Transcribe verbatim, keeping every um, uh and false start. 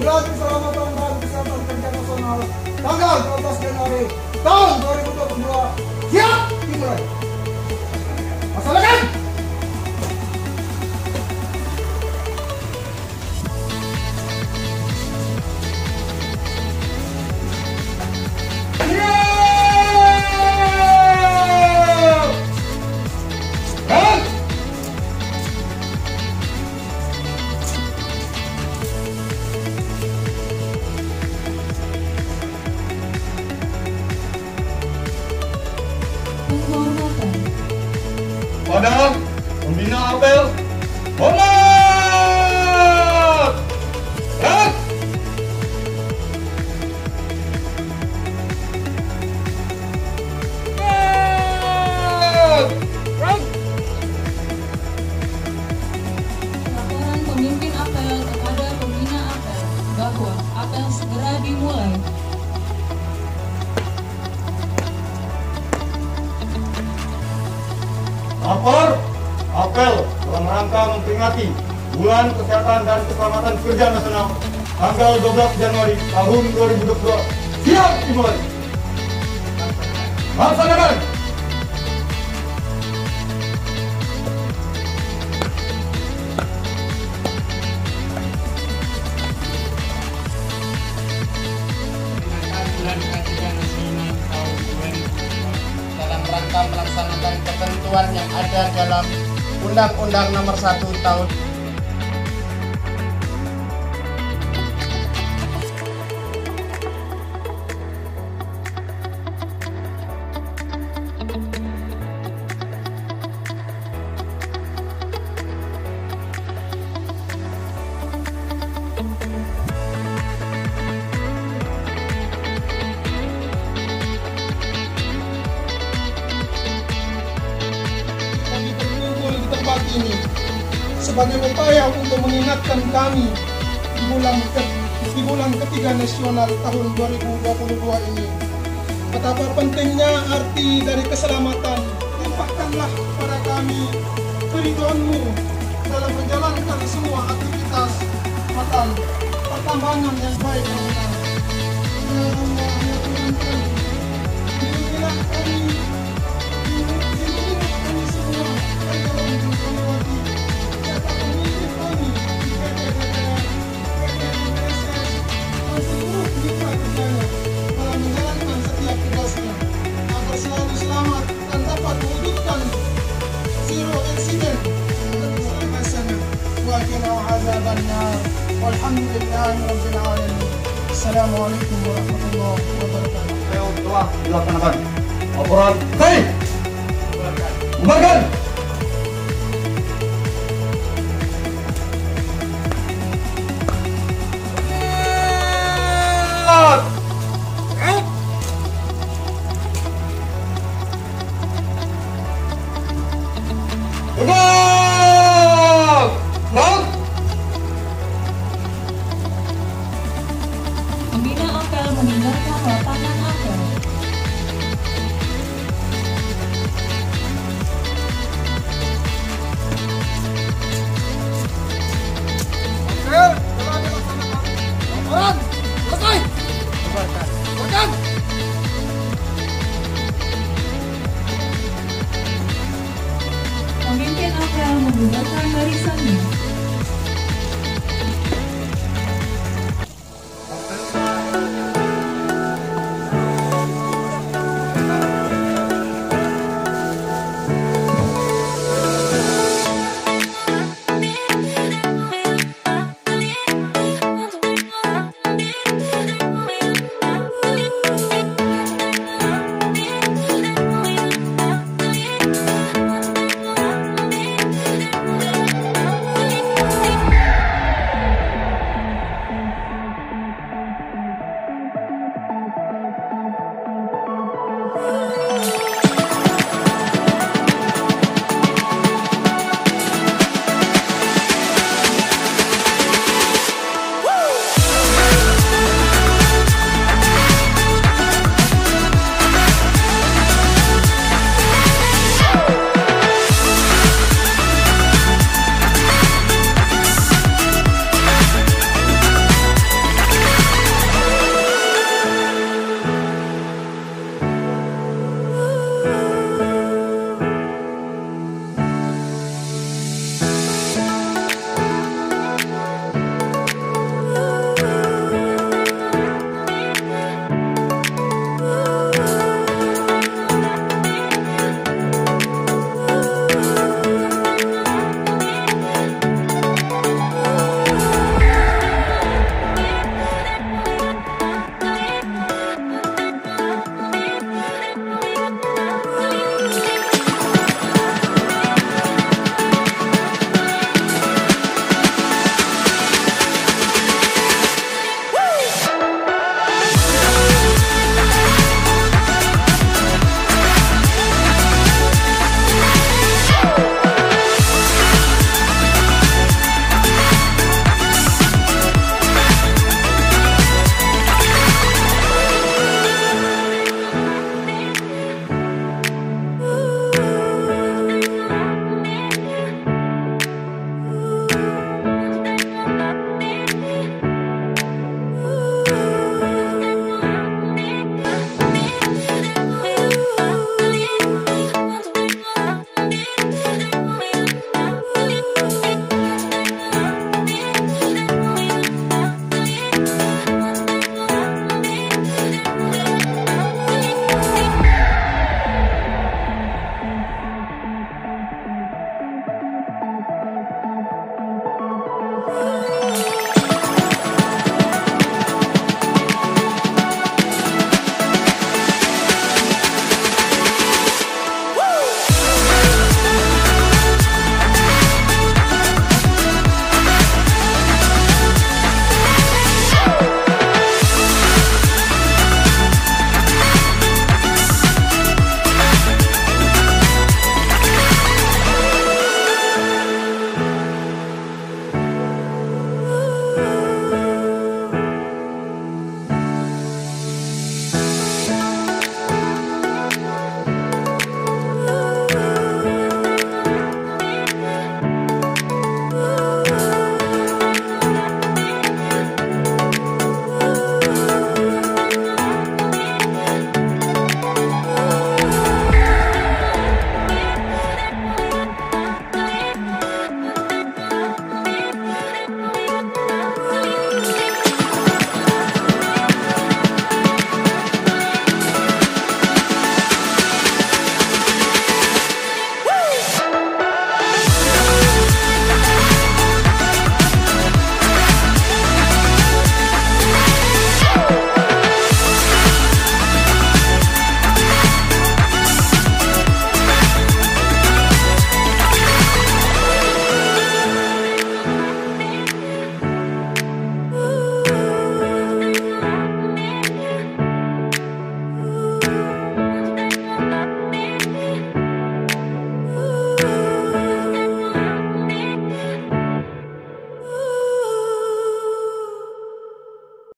Bulan Keselamatan dan Kesehatan Kerja Nasional tanggal dua belas Januari tahun dua ribu dua puluh dua siap dimulai. Laksanakan. Pada pembina apel, hormat! Gerak! Laporan pemimpin apel kepada pembina apel bahwa apel segera dimulai. Lapor, apel dalam rangka memperingati Bulan Kesehatan dan Keselamatan Kerja Nasional tanggal dua belas Januari tahun dua ribu dua puluh dua. Siap dimulai. Laksanakan. Bulan Kerja Nasional tahun dua ribu dua puluh dua dalam rangka melaksanakan ketentuan yang ada dalam Undang-Undang Nomor satu Tahun ini sebagai upaya untuk mengingatkan kami di bulan ke, di bulan ketiga nasional tahun dua ribu dua puluh dua ini betapa pentingnya arti dari keselamatan. Limpahkanlah kepada kami keridhaan-Mu dalam menjalankan semua aktivitas makan pertambangan yang baik. Ya Allah, ya Tuhan kami, lindungilah kami. Assalamualaikum warahmatullahi wabarakatuh. Telah dilaksanakan. Laporan, selesai. Bubarkan.